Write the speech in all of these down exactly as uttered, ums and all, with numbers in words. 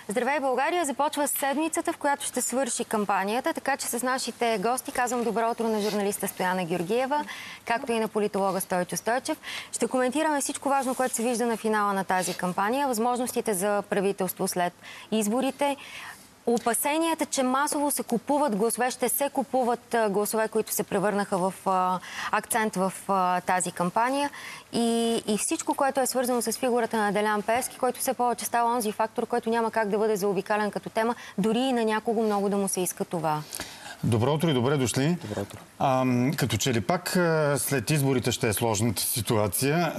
Здравей, България! Започва седмицата, в която ще свърши кампанията, така че с нашите гости казвам добро утро на журналиста Стояна Георгиева, както и на политолога Стойчо Стойчев. Ще коментираме всичко важно, което се вижда на финала на тази кампания, възможностите за правителство след изборите, опасенията, че масово се купуват гласове, ще се купуват гласове, които се превърнаха в а, акцент в а, тази кампания и, и всичко, което е свързано с фигурата на Делян Пеевски, който все повече става онзи фактор, който няма как да бъде заобикален като тема, дори и на някого много да му се иска това. Добро утро и добре дошли. Добро утро. А, като че ли пак след изборите ще е сложната ситуация,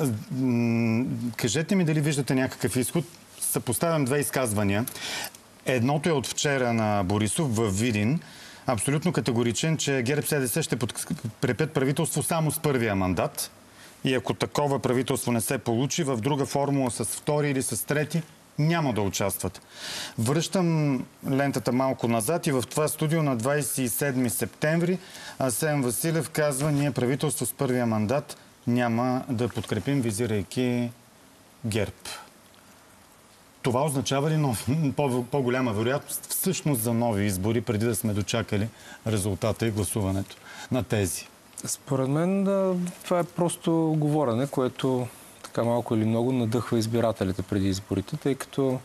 кажете ми дали виждате някакъв изход. Съпоставям две изказвания. Едното е от вчера на Борисов във Видин. Абсолютно категоричен, че ГЕРБ-СДС ще подкрепят правителство само с първия мандат. И ако такова правителство не се получи, в друга формула с втори или с трети, няма да участват. Връщам лентата малко назад и в това студио на двадесет и седми септември Асен Василев казва: ние правителство с първия мандат няма да подкрепим, визирайки ГЕРБ. Това означава ли нов, по-голяма вероятност всъщност за нови избори, преди да сме дочакали резултата и гласуването на тези? Според мен това е просто говорене, което така малко или много надъхва избирателите преди изборите, тъй като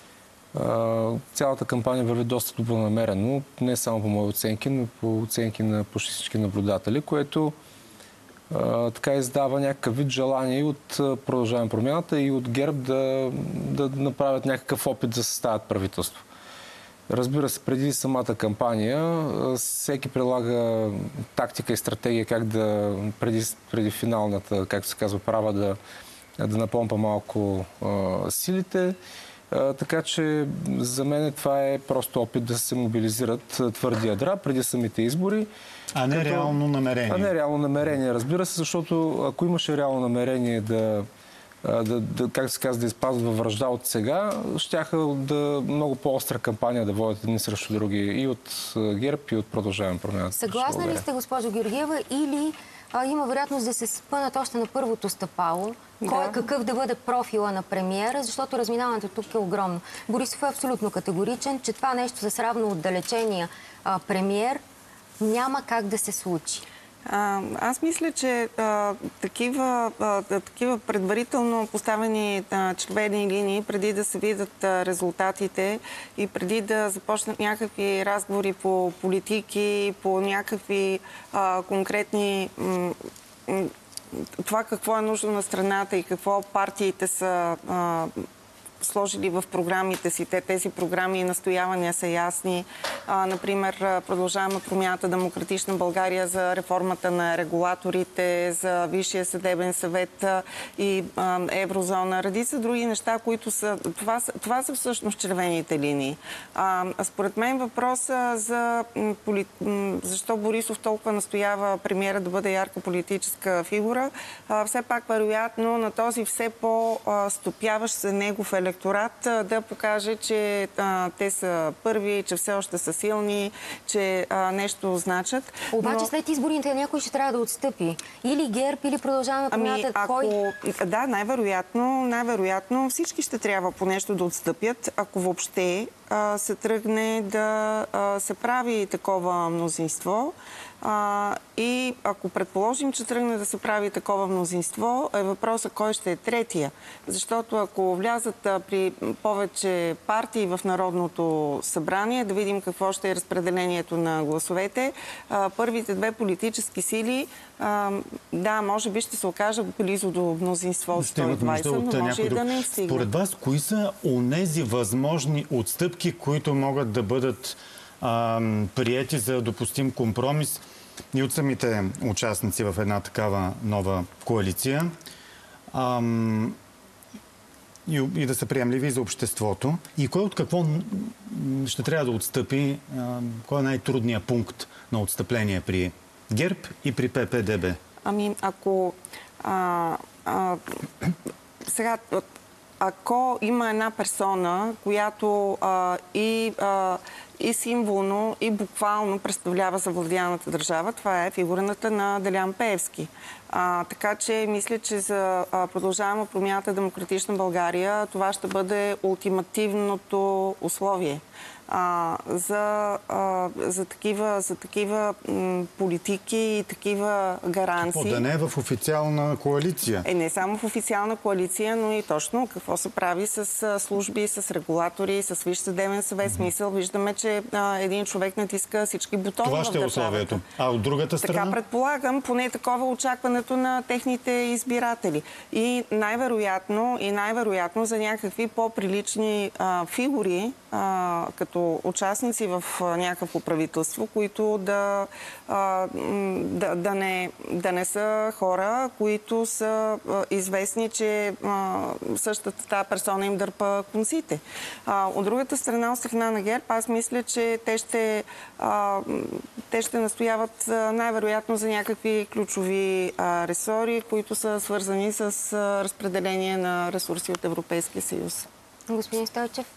а, цялата кампания върви доста добронамерено, не само по мои оценки, но по оценки на почти всички наблюдатели, което а, така издава някакъв вид желание и от Продължаваме промяната, и от ГЕРБ да, да направят някакъв опит да съставят правителство. Разбира се, преди самата кампания всеки прилага тактика и стратегия как да преди, преди финалната, както се казва, права да, да напомпа малко а, силите. А, така че за мен това е просто опит да се мобилизират твърди ядра преди самите избори. А не като... реално намерение. А не реално намерение, разбира се, защото ако имаше реално намерение да Да, да, как се казва, да изпазват във вражда от сега, щяха да много по-остра кампания да водят едни срещу други и от ГЕРБ, и от Продължаваме промяната. Съгласна ли сте, госпожо Георгиева, или а, има вероятност да се спънат още на първото стъпало? Да. Кой какъв да бъде профила на премиера, защото разминаването тук е огромно. Борисов е абсолютно категоричен, че това нещо с равно отдалечения а, премиер няма как да се случи. А, аз мисля, че а, такива, а, такива предварително поставени а, червени линии, преди да се видят а, резултатите и преди да започнат някакви разговори по политики, по някакви а, конкретни това какво е нужно на страната и какво партиите са а, сложили в програмите си. Те, тези програми и настоявания са ясни. А, например, Продължаваме промяната, Демократична България за реформата на регулаторите, за Висшия съдебен съвет и а, еврозона. Редица други неща, които са... Това, това са всъщност червените линии. А, според мен въпроса за поли... защо Борисов толкова настоява премиера да бъде ярка политическа фигура, а, все пак вероятно на този все по-стопяващ се негов електорат да покаже, че а, те са първи, че все още са силни, че а, нещо значат. Обаче но... след изборите някой ще трябва да отстъпи. Или ГЕРБ, или Продължаваме промяната. Ами, Кой? ако... Да, най-вероятно, най-вероятно всички ще трябва по нещо да отстъпят, ако въобще а, се тръгне да а, се прави такова мнозинство. А, и ако предположим, че тръгне да се прави такова мнозинство, е въпросът кой ще е третия. Защото ако влязат а, при повече партии в Народното събрание, да видим какво ще е разпределението на гласовете, а, първите две политически сили, а, да, може би ще се окажат близо до мнозинство от сто и двадесет, но може и да не стигне. Според вас, кои са онези възможни отстъпки, които могат да бъдат а, приети за допустим компромис и от самите участници в една такава нова коалиция ам, и, и да са приемливи за обществото? И кой от какво ще трябва да отстъпи? Ам, кой е най-трудният пункт на отстъпление при ГЕРБ и при П П Д Б? Ами, ако... А, а, сега... ако има една персона, която а, и, а, и символно, и буквално представлява завладяната държава, това е фигурата на Делян Пеевски. А, така че мисля, че за а, Продължаваме промяната Демократична България това ще бъде ултимативното условие. А, за, а, за такива, за такива м, политики и такива гаранции. Какво, да не е в официална коалиция? Е, не само в официална коалиция, но и точно какво се прави с а, служби, с регулатори, с Висш съдебен съвет. Mm-hmm. Смисъл, виждаме, че а, един човек натиска всички бутони. Това ще е условието. А от другата страна? Така предполагам, поне такова очакването на техните избиратели. И най-вероятно, и най-вероятно за някакви по-прилични а, фигури, а, като участници в някакво правителство, които да, а, да, да, не, да не са хора, които са а, известни, че а, същата тази персона им дърпа конците. А, от другата страна, от страна на ГЕРБ, аз мисля, че те ще, а, те ще настояват най-вероятно за някакви ключови а, ресори, които са свързани с а, разпределение на ресурси от Европейския съюз. Господин Стойчев?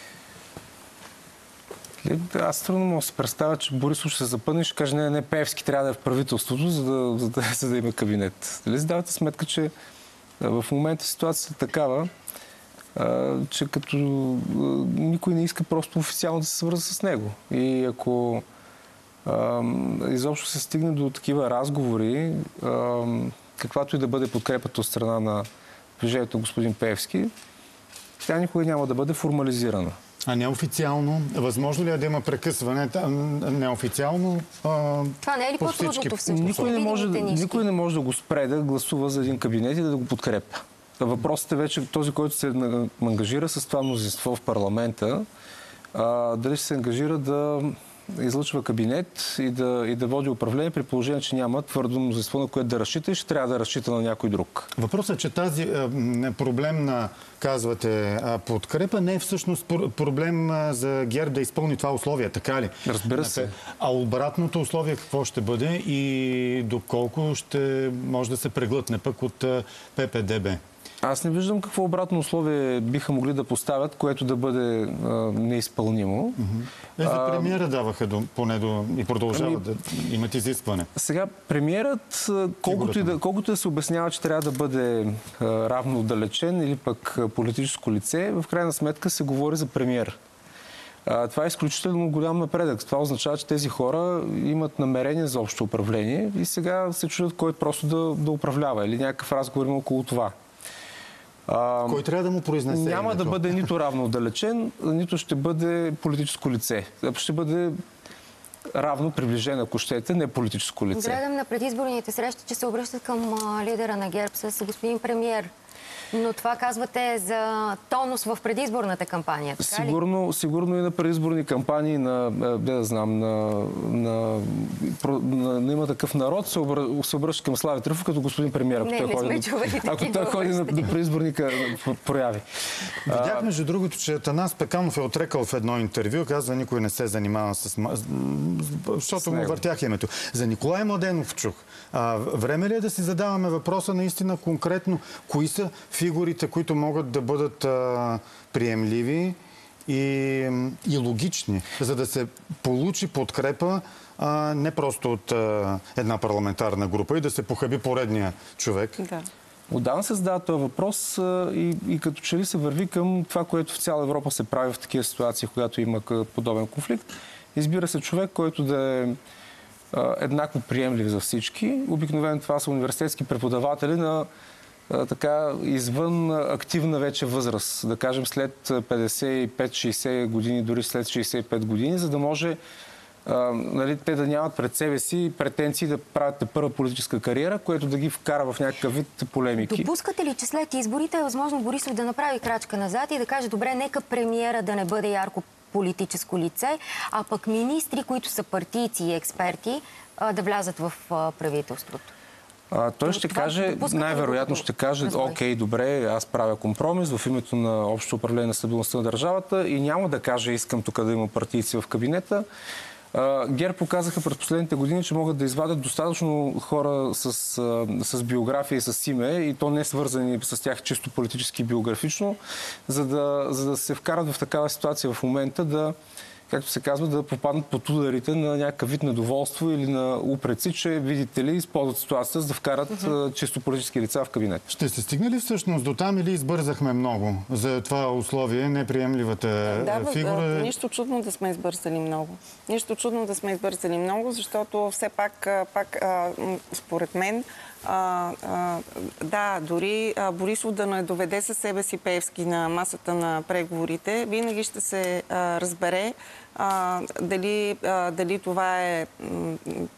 Аз трудно мога да се представя, че Борисов ще се запъне и ще каже, не, не, Пеевски трябва да е в правителството, за да, за да, за да има кабинет. Дали си давате сметка, че в момента ситуацията е такава, а, че като а, никой не иска просто официално да се свърза с него. И ако а, изобщо се стигне до такива разговори, а, каквато и да бъде подкрепата от страна на движението господин Пеевски, тя никога няма да бъде формализирана. А неофициално? Възможно ли е да има прекъсване? Неофициално? А, това не е ли по-трудното всъщност? Никой не, може, никой не може да го спре да гласува за един кабинет и да го подкрепя. Въпросът е вече този, който се ангажира с това мнозинство в парламента, а, дали ще се ангажира да излъчва кабинет и да, и да води управление, при положение, че няма твърдо мнозинство, на което да разчита и ще трябва да разчита на някой друг. Въпросът е, че тази е, проблем на, казвате, подкрепа не е всъщност проблем за ГЕРБ да изпълни това условие, така ли? Разбира се. А обратното условие какво ще бъде и доколко ще може да се преглътне пък от П П Д Б? Аз не виждам какво обратно условие биха могли да поставят, което да бъде а, неизпълнимо. Mm-hmm. Е, за премиера даваха до, поне до, и продължават ами, да имат изискване. Сега, премиерът, колкото и, да, колкото да се обяснява, че трябва да бъде а, равно отдалечен или пък а, политическо лице, в крайна сметка се говори за премиер. А, това е изключително голям напредък. Това означава, че тези хора имат намерение за общо управление и сега се чудят кой просто да, да управлява или някакъв разговор има около това. А, Кой трябва да му произнесе? Няма името? да бъде нито равно отдалечен, нито ще бъде политическо лице. Ще бъде равно приближен, ако щете, не политическо лице. Гледам на предизборните срещи, че се обръщат към лидера на ГЕРБ с господин премиер. Но това казвате за тонус в предизборната кампания, така сигурно, ли? Сигурно и на предизборни кампании на, де да знам, на, на, на, на има такъв народ, се, обръ, се обръща към Слави Трифонов като господин премиер, ако не, той не ходи, на, ако той ходи на, на предизборни прояви. Видях, между другото, че Атанас Пеканов е отрекал в едно интервю, казва, никой не се занимава с... защото му въртях името. За Николай Младенов чух. А, време ли е да си задаваме въпроса наистина конкретно, кои са фигурите, които могат да бъдат а, приемливи и, и логични, за да се получи подкрепа а, не просто от а, една парламентарна група и да се похаби поредния човек. Да. Отдавна се задава този въпрос а, и, и като че ли се върви към това, което в цяла Европа се прави в такива ситуации, когато има подобен конфликт. Избира се човек, който да е а, еднакво приемлив за всички. Обикновено това са университетски преподаватели на така извън активна вече възраст, да кажем след петдесет и пет шейсет години, дори след шейсет и пет години, за да може а, нали, те да нямат пред себе си претенции да правят първа политическа кариера, което да ги вкара в някакъв вид полемики. Допускате ли, че след изборите е възможно Борисов да направи крачка назад и да каже, добре, нека премиера да не бъде ярко политическо лице, а пък министри, които са партийци и експерти, а, да влязат в а, правителството? А, той ще това, каже, най-вероятно ще каже, окей, добре, аз правя компромис в името на общо управление на стабилността на държавата и няма да каже, искам тук да има партийци в кабинета, ГЕРБ показаха през последните години, че могат да извадят достатъчно хора с, с биография и с име, и то не свързани с тях чисто политически и биографично, за да, за да се вкарат в такава ситуация в момента, да, както се казва, да попаднат под ударите на някакъв вид недоволство или на упреци, че, видите ли, използват ситуацията, за да вкарат uh-huh. чисто политически лица в кабинет. Ще се стигне ли всъщност до там или избързахме много за това условие, неприемливата да, фигура? Да, нищо чудно да сме избързали много. Нищо чудно да сме избързали много, защото все пак, пак според мен, А, а, да, дори а, Борисов да не доведе със себе си Пеевски на масата на преговорите, винаги ще се а, разбере а, дали, а, дали това е м,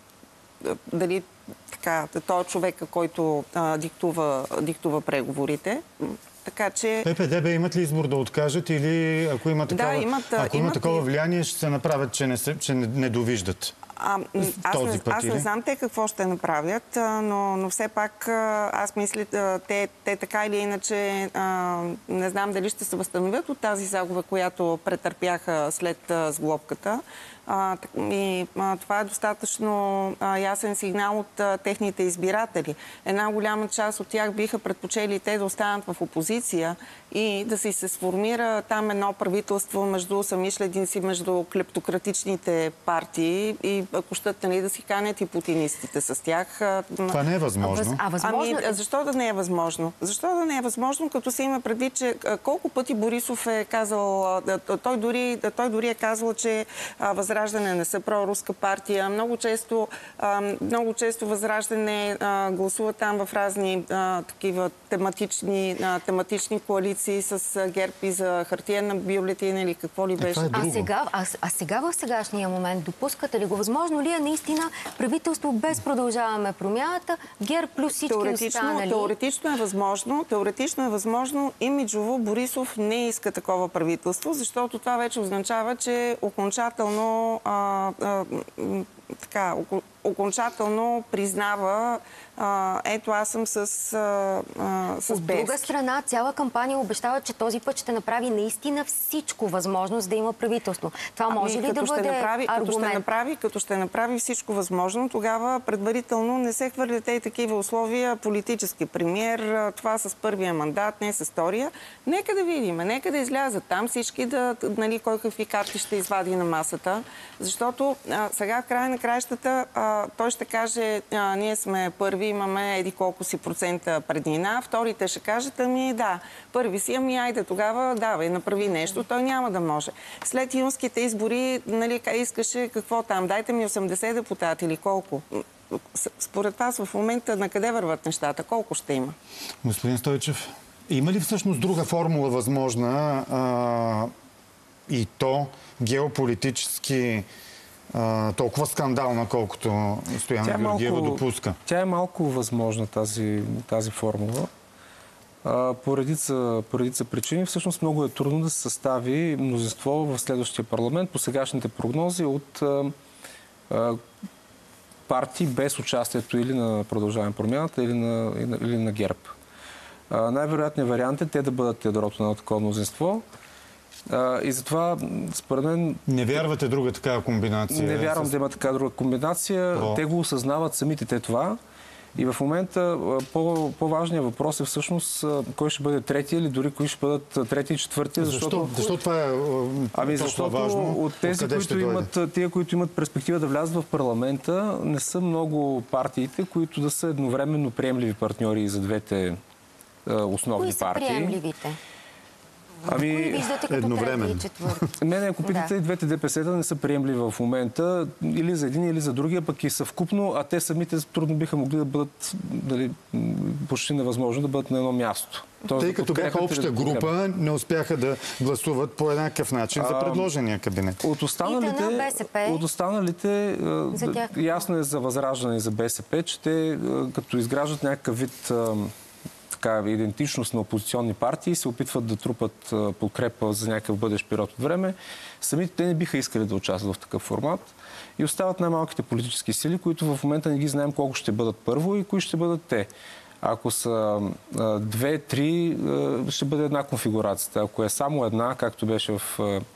дали така, той е човека, който а, диктува, диктува преговорите. Така че... ППДБ имат ли избор да откажат или ако има такова, да, имат, ако има имат такова и... влияние, ще се направят, че не, се, че не, не довиждат? А, аз, не, път, аз не знам те какво ще направят, но, но все пак аз мисля, те, те така или иначе а, не знам дали ще се възстановят от тази загуба, която претърпяха след а, сглобката. А, и, а, това е достатъчно а, ясен сигнал от а, техните избиратели. Една голяма част от тях биха предпочели те да останат в опозиция и да си се сформира там едно правителство между самишленици, между клептократичните партии и ако щат, нали, да си канят и путинистите с тях. Това не е възможно. А, възможно... Ами, защо да не е възможно? Защо да не е възможно, като се има предвид, че колко пъти Борисов е казал, той дори, той дори е казал, че Възраждане не са проруска партия. Много често, много често Възраждане гласува там в разни такива тематични, тематични коалиции с ГЕРБ и за хартиена бюлетина или какво ли беше. Е, а, сега, а, а сега в сегашния момент допускате ли го? Възможно ли е наистина правителство без Продължаваме промяната, ГЕРБ плюс всички теоретично, останали? Теоретично е възможно. Теоретично е възможно. Имиджово Борисов не иска такова правителство, защото това вече означава, че окончателно А, а, така, окончателно признава а, ето аз съм с, а, с От друга страна, цяла кампания обещава, че този път ще направи наистина всичко възможно, за да има правителство. Това може ами, ли да бъде направи, аргумент? Като ще, направи, като ще направи всичко възможно, тогава предварително не се хвърлят и такива условия. Политически премиер, това с първия мандат, не с втория. Нека да видим, нека да излязат там всички, да, нали, кой какви карти ще извади на масата. Защото а, сега в края на краищата а, той ще каже, а, ние сме първи, имаме еди колко си процента преднина, вторите ще кажат, ами да, първи си, ами айде тогава давай, направи нещо, той няма да може. След юнските избори, нали, искаше какво там, дайте ми осемдесет депутати или колко? Според вас в момента на къде върват нещата? Колко ще има? Господин Стойчев, има ли всъщност друга формула възможна а, и то геополитически а, толкова скандална, колкото Стояна Георгиева допуска? Тя е малко възможна, тази, тази формула. А, по, редица, по редица причини. Всъщност много е трудно да се състави мнозинство в следващия парламент по сегашните прогнози от а, а, партии без участието или на Продължаваме промяната, или на, или на ГЕРБ. Най-вероятният вариант е те да бъдат ядрото на такова мнозинство. А, и затова, според мен... Не вярвате друга такава комбинация? Не вярвам с... да има така друга комбинация. О. Те го осъзнават самите те това. И в момента по, по-важният въпрос е всъщност кой ще бъде трети или дори кои ще бъдат трети и четвърти. Защото... Защо? Защо това е ами защото важно? От тези, които имат, тия, които имат перспектива да влязат в парламента, не са много партиите, които да са едновременно приемливи партньори за двете основни кои са партии. Приемливите? Ами, кои виждате като трети и четвърти? Мене, ако питате, да. двете ДПС-та не са приемливи в момента, или за един, или за другия, пък и съвкупно, а те самите трудно биха могли да бъдат, дали, почти невъзможно да бъдат на едно място. Тоест, тъй като бяха обща група, не успяха да гласуват по еднакъв начин за предложения кабинет. От останалите, от останалите ясно е за Възраждане и за БСП, че те като изграждат някакъв вид така, идентичност на опозиционни партии, се опитват да трупат подкрепа за някакъв бъдещ период от време. Самите те не биха искали да участват в такъв формат. И остават най-малките политически сили, които в момента не ги знаем колко ще бъдат първо и кои ще бъдат те. Ако са две, три, ще бъде една конфигурацията. Ако е само една, както беше в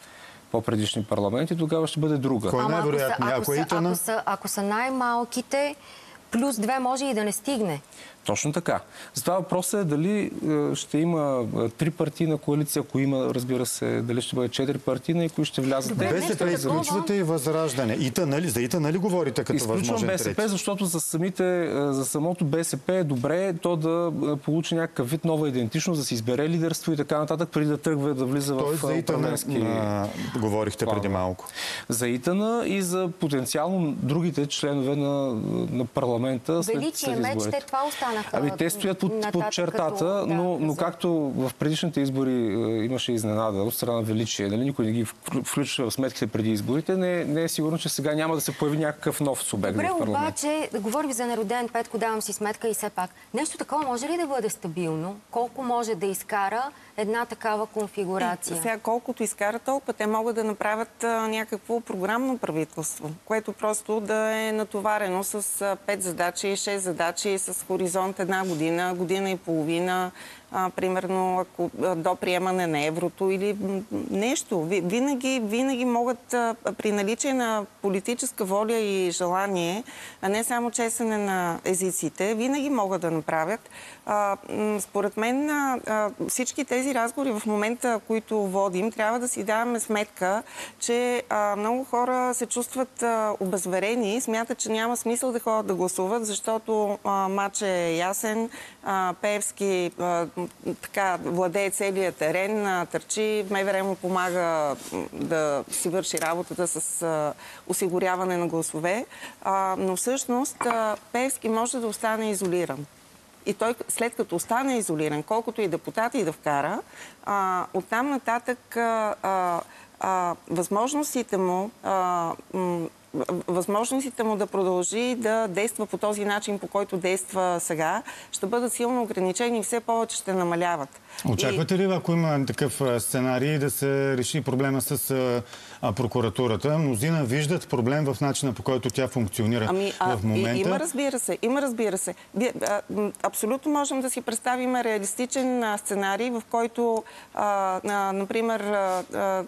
по-предишни парламенти, тогава ще бъде друга. Кой е Ама ако са, най-вероятният? ако, Ако е са, Итана? ако, са, ако са най-малките, плюс две може и да не стигне. Точно така. Затова въпросът е дали е, ще има е, три партийна коалиция, ако има, разбира се, дали ще бъде четири партийна и кои ще влязат. Добре, те. нещо БСП такова. изключвате и Възраждане. Ита, нали, за Ита, нали говорите като Изключвам възможен БСП, трети? защото за, самите, е, за самото БСП е добре то да е, получи някакъв вид нова идентичност, да си избере лидерство и така нататък, преди да тръгва да влиза Тоест в за Итана управленски... а, говорихте планове. преди малко. За Итана и за потенциално другите членове на, на парламента след, Величие след меч, изборите. те това останаха. Ами те стоят под, нататък под чертата, като- но, да, но за- както в предишните избори е, имаше изненада от страна на Величие, нали, никой не ги вклю- включва в сметките преди изборите, не, не е сигурно, че сега няма да се появи някакъв нов субект Добре, в парламент. обаче, да говорим за нероден Петко, давам си сметка и все пак. Нещо такова може ли да бъде стабилно? Колко може да изкара една такава конфигурация? Сега, колкото изкарат толкова, те могат да направят а, някакво програмно правителство, което просто да е натоварено с а, пет задачи, шест задачи, с хоризонт една година, година и половина, а, примерно ако, а, до приемане на еврото или м, нещо. Ви- Винаги, винаги могат а, при наличие на политическа воля и желание, а не само чесане на езиците, винаги могат да направят. А, м, според мен а, а, всички тези разговори в момента, които водим, трябва да си даваме сметка, че а, много хора се чувстват а, обезверени и смятат, че няма смисъл да ходят да гласуват, защото а, матч е ясен, а, Пеевски а, м, така владее целият терен, а, търчи, МВР му помага м, да си върши работата с а, осигуряване на гласове, а, но всъщност а, Пеевски може да остане изолиран. И той, след като остане изолиран, колкото и депутати да вкара, а, оттам нататък а, а, а, възможностите му а, м, възможностите му да продължи да действа по този начин, по който действа сега, ще бъдат силно ограничени и все повече ще намаляват. Очаквате ли, ако има такъв а, сценарий, да се реши проблема с а, а, прокуратурата? Мнозина виждат проблем в начина, по който тя функционира Ами, а, в момента. и, има, разбира се, има, разбира се. Вие, а, м, абсолютно можем да си представим реалистичен а, сценарий, в който, а, а, например, а, а,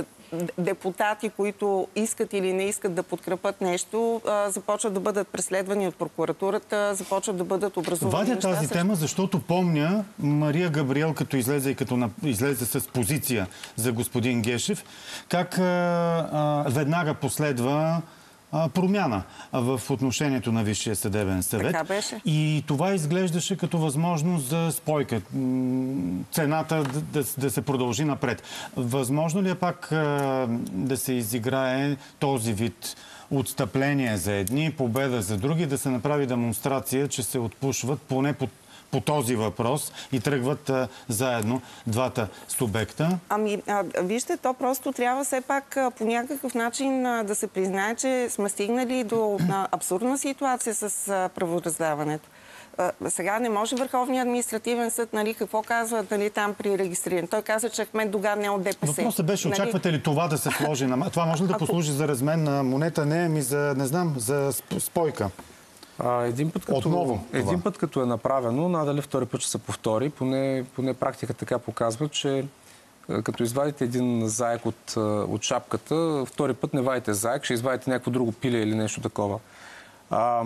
депутати, които искат или не искат да подкрепят нещо, а, започват да бъдат преследвани от прокуратурата, започват да бъдат образувани Вадя неща тази срещу- тема, защото помня Мария Габриел, като излезе и като на... излезе с позиция за господин Гешев, как а, а, веднага последва а, промяна в отношението на Висшия съдебен съвет. Така беше. И това изглеждаше като възможност за спойка. М, Цената да, да, да се продължи напред. Възможно ли е пак а, да се изиграе този вид отстъпление за едни, победа за други, да се направи демонстрация, че се отпушват поне по, по този въпрос и тръгват а, заедно двата субекта? Ами, а, вижте, то просто трябва все пак а, по някакъв начин а, да се признае, че сме стигнали до а, абсурдна ситуация с а, правораздаването. А, сега не може Върховният административен съд, нали, какво казва, нали, там при регистриране. Той каза, че Ахмед Доган не е от ДПС. Въпросът беше, Нали? очаквате ли това да се сложи на... Това може ли да Ако- послужи за размен на монета? Не, ми за, не знам, за сп- спойка. А, един, път, като, Отново това. един път като е направено, надали втори път ще се повтори. Поне, поне практика така показва, че а, като извадите един заек от, а, от шапката, втори път не вадите заек, ще извадите някакво друго пиле или нещо такова. А,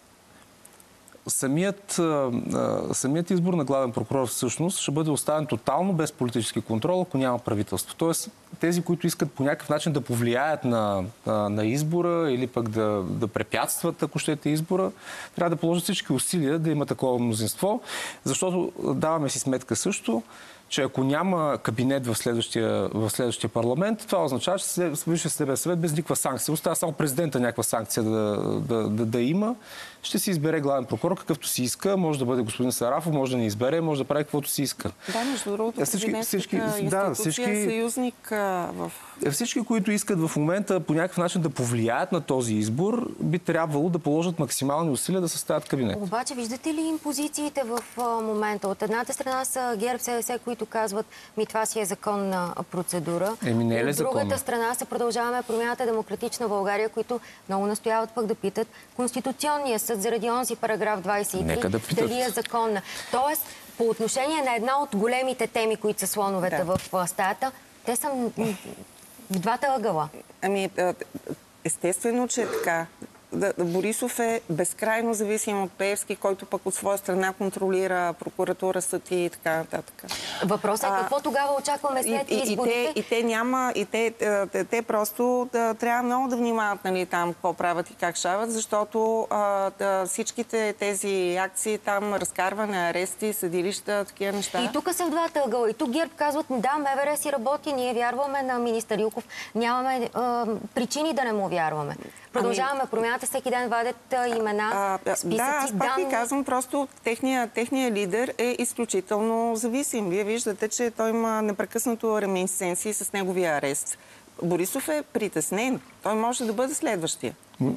Самият, а, самият избор на главен прокурор всъщност ще бъде оставен тотално без политически контрол, ако няма правителство. Тоест, тези, които искат по някакъв начин да повлияят на, на, на избора или пък да, да препятстват, ако щете, избора, трябва да положат всички усилия да има такова мнозинство, защото даваме си сметка също, че ако няма кабинет в следващия, в следващия парламент, това означава, че Висшия съдебен съвет без никаква санкция. Остава само президента някаква санкция да, да, да, да има. Ще си избере главен прокурор, какъвто си иска. Може да бъде господин Сарафов, може да не избере, може да прави каквото си иска. Да, между другото, Всички- президентската всички- институция да, всички- е съюзник а, в... Всички, които искат в момента по някакъв начин да повлияят на този избор, би трябвало да положат максимални усилия да съставят кабинет. Обаче, виждате ли им позициите в а, момента? От едната страна са ГЕРБ СДС, които казват, ми това си е законна процедура. Еми, не е ли От другата законна? страна са Продължаваме промяната Демократична България, които много настояват пък да питат Конституционния съд заради онзи параграф двадесет и три, Нека да питат. дали е законна. Тоест, по отношение на една от големите теми, които са слоновете Да. в а, стаята, те са м, В двата ъгъла. Ами, естествено, че е така. Да, Борисов е безкрайно зависим от Пеевски, който пък от своя страна контролира прокуратура, съд и така нататък. Въпросът е какво тогава очакваме след и, и, изборите? И те, и те няма, и те, те, те просто да, трябва много да внимават, нали, там какво правят и как шават, защото а, да, всичките тези акции, там разкарване, арести, съдилища, такива неща. И тук са в двата ъгъла. И тук ГЕРБ казват, да, МВР си работи, ние вярваме на министър Юков, нямаме а, причини да не му вярваме. Продължаваме ами... промяната, всеки ден вадят а, имена, а, списъци, да, аз пак данни. ви казвам, просто техния, техния лидер е изключително зависим. Вие виждате, че той има непрекъснато реминисценции с неговия арест. Борисов е притеснен. Той може да бъде следващия.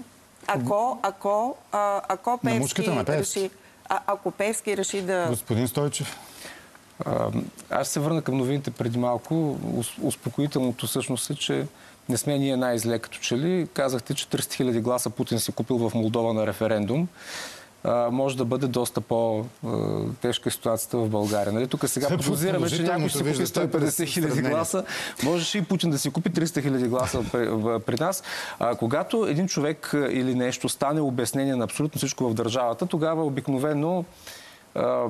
Ако, ако, а, ако Пеевски реши, а, ако Пеевски реши да... Господин Стойчев. А, аз се върна към новините преди малко. Успокоителното всъщност е, че не сме ние най-зле като че ли. Казахте, че триста хиляди гласа Путин си купил в Молдова на референдум. А, може да бъде доста по-тежка ситуацията в България. Нали? Тук сега подозираме, че някой ще си купи сто и петдесет хиляди гласа. Можеше и Путин да си купи триста хиляди гласа при, при нас. А, когато един човек или нещо стане обяснение на абсолютно всичко в държавата, тогава обикновено а,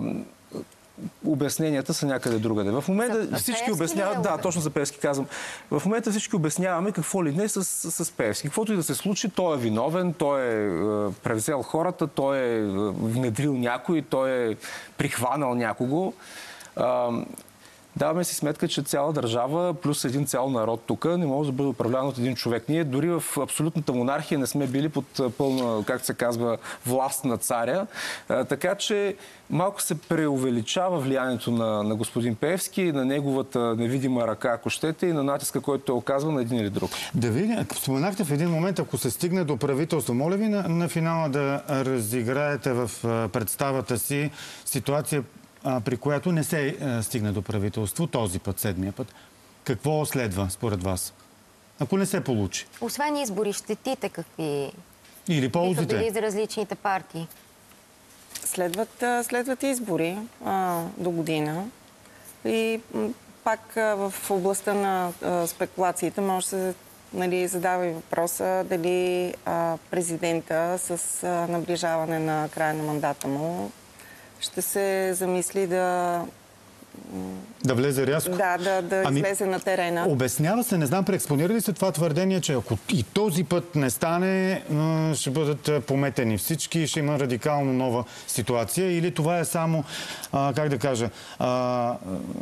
обясненията са някъде другаде. В момента за всички Пеевски обясняват, да, точно за Пеевски казвам, в момента всички обясняваме какво ли не с, с, с Пеевски. Каквото и да се случи, той е виновен, той е, е превзел хората, той е внедрил някой, той е прихванал някого. А, даваме си сметка, че цяла държава плюс един цял народ тук не може да бъде управляван от един човек. Ние дори в абсолютната монархия не сме били под пълна, както се казва, власт на царя. А, така че малко се преувеличава влиянието на, на господин Пеевски, на неговата невидима ръка, ако щете, и на натиска, който той оказва на един или друг. Да видим, споменахте в един момент, ако се стигне до правителство, моля ви на, на финала да разиграете в представата си ситуация, при която не се е, стигне до правителство този път, седмия път. Какво следва според вас? Ако не се получи? Освен избори, щетите какви Или ползите? биха били за различните партии? Следват, следват избори а, до година и м, пак а, в областта на а, спекулациите може да се, нали, задава и въпроса дали а, президента с а, наближаване на края на мандата му ще се замисли да... Да влезе рязко? Да, да, да ами, излезе на терена. Обяснява се, не знам, преекспонира ли се това твърдение, че ако и този път не стане, ще бъдат пометени всички и ще има радикално нова ситуация? Или това е само, а, как да кажа, а,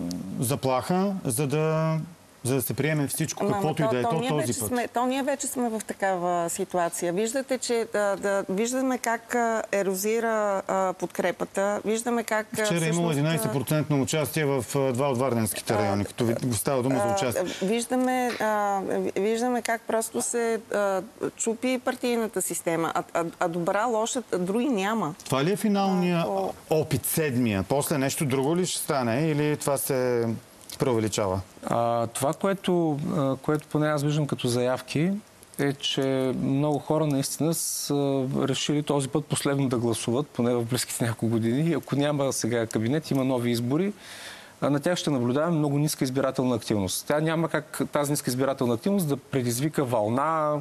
заплаха, за да... за да се приеме всичко, каквото и да е то, то този път. Сме, то ние вече сме в такава ситуация. Виждате, че да, да, виждаме как ерозира а, подкрепата. Виждаме как... Вчера всъщност, е имало единайсет процента на участие в два от варденските райони, като ви става дума за участие. Виждаме, а, виждаме как просто се а, чупи партийната система. А, а, а добра, лоша, други няма. Това ли е финалният а, опит, седмия? После нещо друго ли ще стане или това се... преувеличава? А, това, което, а, което поне аз виждам като заявки, е, че много хора наистина са решили този път последно да гласуват, поне в близките няколко години. И ако няма сега кабинет, има нови избори, а на тях ще наблюдаваме много ниска избирателна активност. Тя няма как тази ниска избирателна активност да предизвика вълна,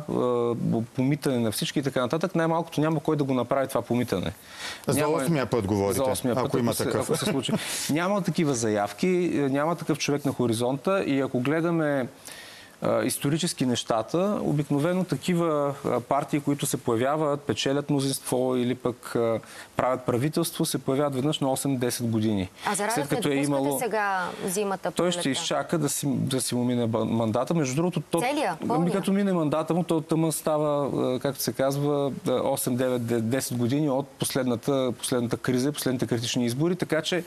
помитане на всички и така нататък. Най-малкото няма кой да го направи това помитане. За осмия път говорите, за осмия път, ако има се, такъв. Ако се случи. Няма такива заявки, няма такъв човек на хоризонта и ако гледаме исторически нещата, обикновено такива партии, които се появяват, печелят мнозинство или пък правят правителство, се появяват веднъж на осем-десет години. А за Радев не допускате имало... сега зимата? Той ще изчака да си, да си му мине мандата. Между другото, то, ами, като мине мандата му, то тъмън става, както се казва, осем-девет-десет години от последната, последната криза, последните критични избори, така че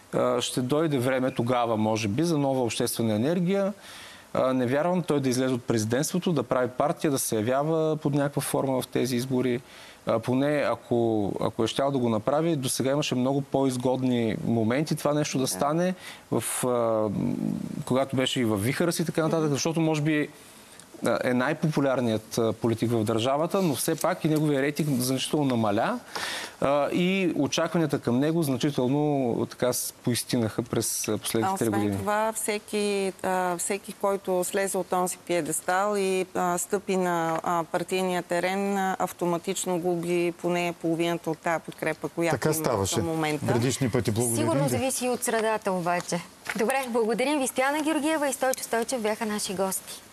ще дойде време тогава, може би, за нова обществена енергия. Не вярвам той да излезе от президентството, да прави партия, да се явява под някаква форма в тези избори. Поне ако, ако е щял да го направи, до сега имаше много по-изгодни моменти това нещо да стане, в, когато беше и във вихъра си и така нататък, защото може би е най-популярният политик в държавата, но все пак и неговия рейтинг значително намаля и очакванията към него значително така поистинаха през последните три години. Освен това, всеки, всеки, който слезе от този пиедестал и стъпи на партийния терен, автоматично губи поне половината от тази подкрепа, която така има ставаше в момента. предишни пъти. Благодарим. Сигурно зависи и от средата обаче. Добре, благодарим ви. Стояна Георгиева и Стойчо Стойчев бяха наши гости.